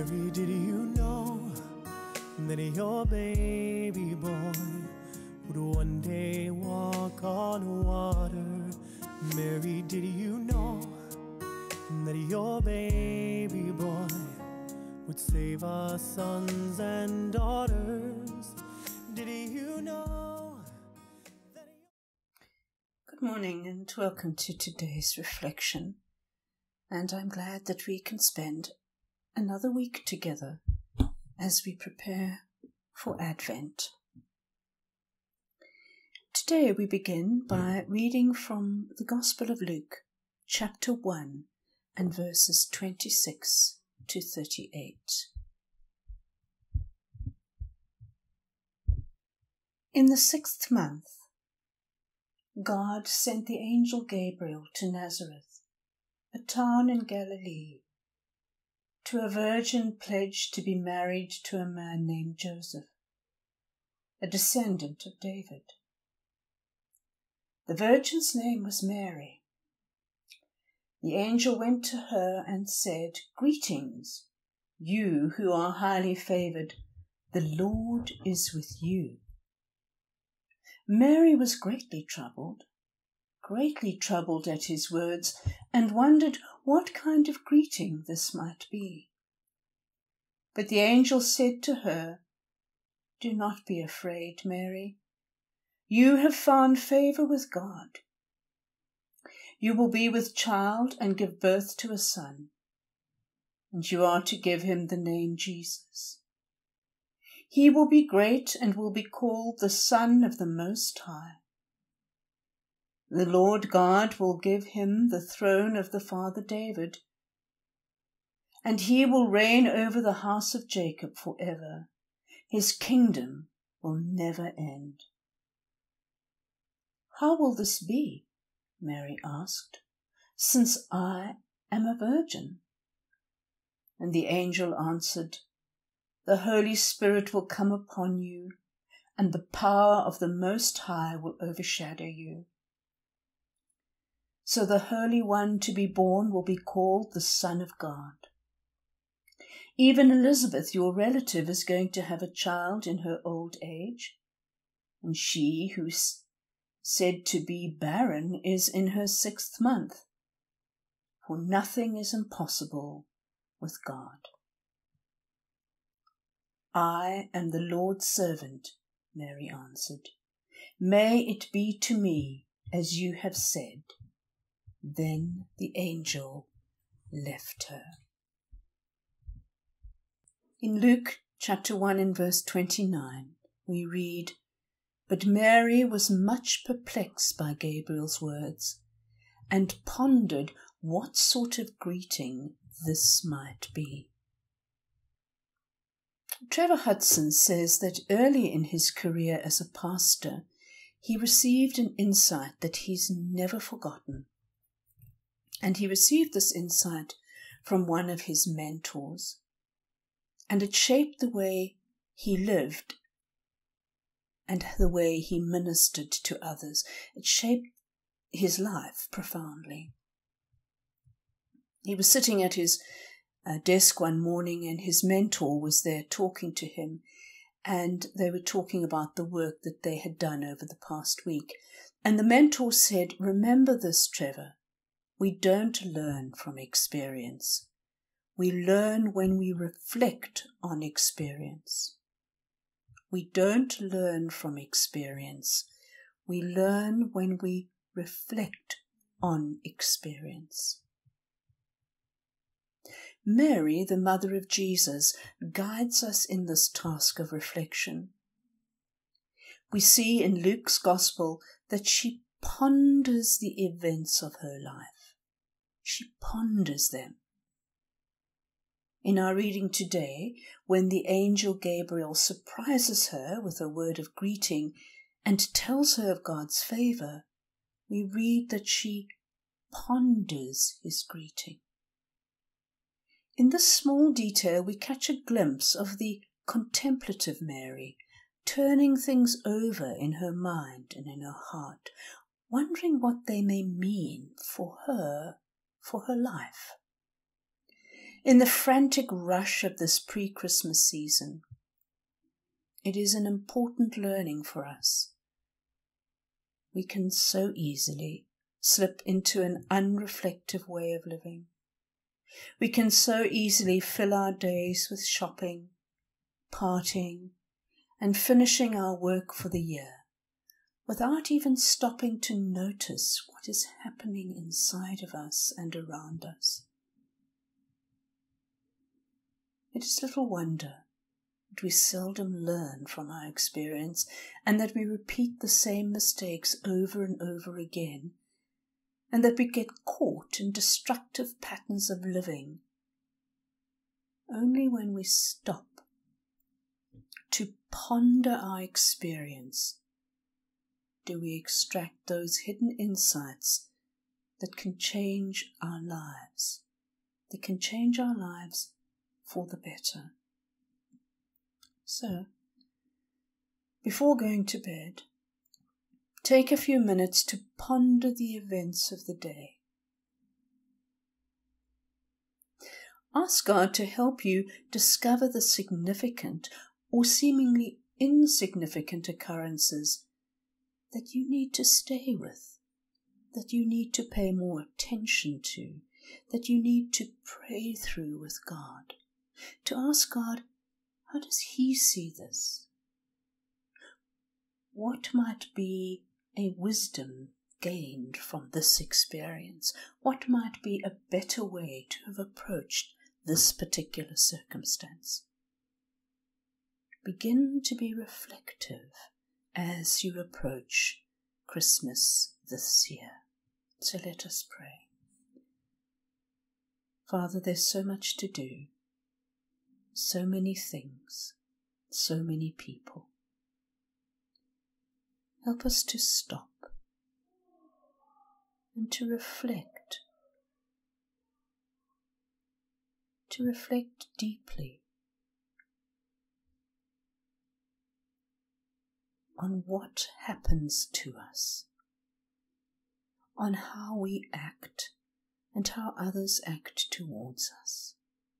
Mary, did you know that your baby boy would one day walk on water? Mary, did you know that your baby boy would save our sons and daughters? Did you know that Good morning and welcome to today's reflection. And I'm glad that we can spend another week together as we prepare for Advent. Today we begin by reading from the Gospel of Luke, chapter 1 and verses 26 to 38. In the 6th month, God sent the angel Gabriel to Nazareth, a town in Galilee, to a virgin pledged to be married to a man named Joseph, a descendant of David. The virgin's name was Mary. The angel went to her and said, "Greetings, you who are highly favored, the Lord is with you." Mary was greatly troubled at his words, and wondered what kind of greeting this might be. But the angel said to her, "Do not be afraid, Mary. You have found favor with God. You will be with child and give birth to a son, and you are to give him the name Jesus. He will be great and will be called the Son of the Most High. The Lord God will give him the throne of the father David, and he will reign over the house of Jacob forever. His kingdom will never end." "How will this be?" Mary asked, "since I am a virgin?" And the angel answered, "The Holy Spirit will come upon you, and the power of the Most High will overshadow you. So the Holy One to be born will be called the Son of God. Even Elizabeth, your relative, is going to have a child in her old age, and she who's said to be barren is in her 6th month, for nothing is impossible with God." "I am the Lord's servant," Mary answered. "May it be to me as you have said." Then the angel left her. In Luke chapter 1 and verse 29, we read, "But Mary was much perplexed by Gabriel's words, and pondered what sort of greeting this might be." Trevor Hudson says that early in his career as a pastor, he received an insight that he's never forgotten. And he received this insight from one of his mentors. And it shaped the way he lived and the way he ministered to others. It shaped his life profoundly. He was sitting at his desk one morning, and his mentor was there talking to him, and they were talking about the work that they had done over the past week. And the mentor said, "Remember this, Trevor. We don't learn from experience. We learn when we reflect on experience. We don't learn from experience. We learn when we reflect on experience." Mary, the mother of Jesus, guides us in this task of reflection. We see in Luke's Gospel that she ponders the events of her life. She ponders them. In our reading today, when the angel Gabriel surprises her with a word of greeting and tells her of God's favor, we read that she ponders his greeting. In this small detail, we catch a glimpse of the contemplative Mary, turning things over in her mind and in her heart, wondering what they may mean for her life. In the frantic rush of this pre-Christmas season, it is an important learning for us. We can so easily slip into an unreflective way of living. We can so easily fill our days with shopping, partying, and finishing our work for the year, without even stopping to notice what is happening inside of us and around us. It is little wonder that we seldom learn from our experience and that we repeat the same mistakes over and over again, and that we get caught in destructive patterns of living. Only when we stop to ponder our experience do we extract those hidden insights that can change our lives, for the better. So, before going to bed, take a few minutes to ponder the events of the day. Ask God to help you discover the significant or seemingly insignificant occurrences that you need to stay with, that you need to pay more attention to, that you need to pray through with God, to ask God, how does He see this? What might be a wisdom gained from this experience? What might be a better way to have approached this particular circumstance? Begin to be reflective as you approach Christmas this year. So let us pray. Father, there's so much to do, so many things, so many people. Help us to stop and to reflect deeply on what happens to us, on how we act and how others act towards us.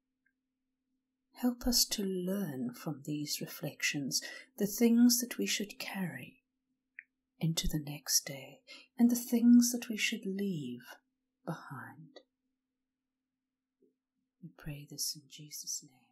Help us to learn from these reflections the things that we should carry into the next day and the things that we should leave behind. We pray this in Jesus' name.